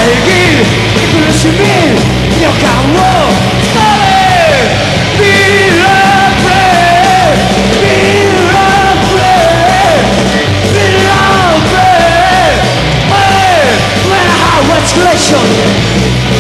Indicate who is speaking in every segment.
Speaker 1: 苦しみ予感を伝え Be lovely Be lovely Be lovely Hey When I have expression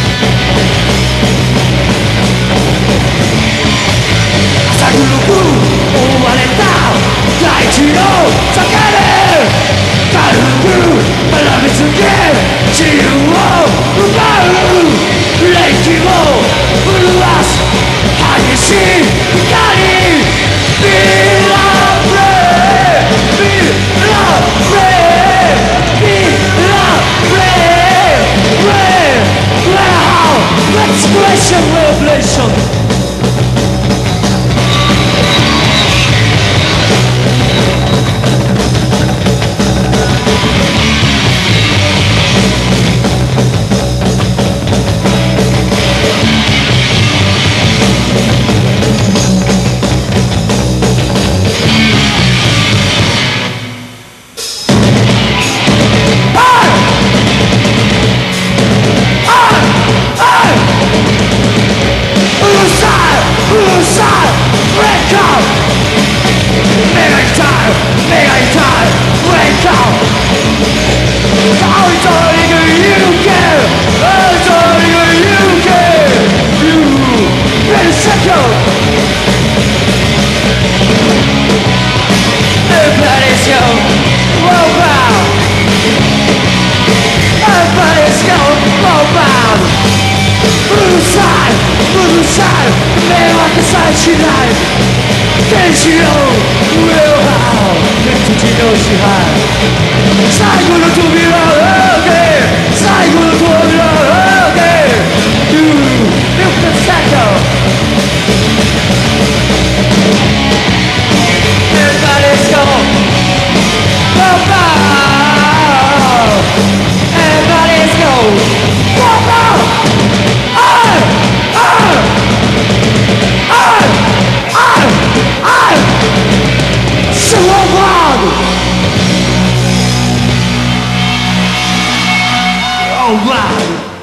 Speaker 1: 朝黒く覆われた大地の坂で軽く学びつけ自由を奪う霊気を震わす激しい光 Be lovely Be lovely Be lovely When I have expression revelationしない天使の上を這う天地の支配最後の扉を開け最後の扉を開け You lift the second Everybody's gone Go down Everybody's gone Go down Oh wow!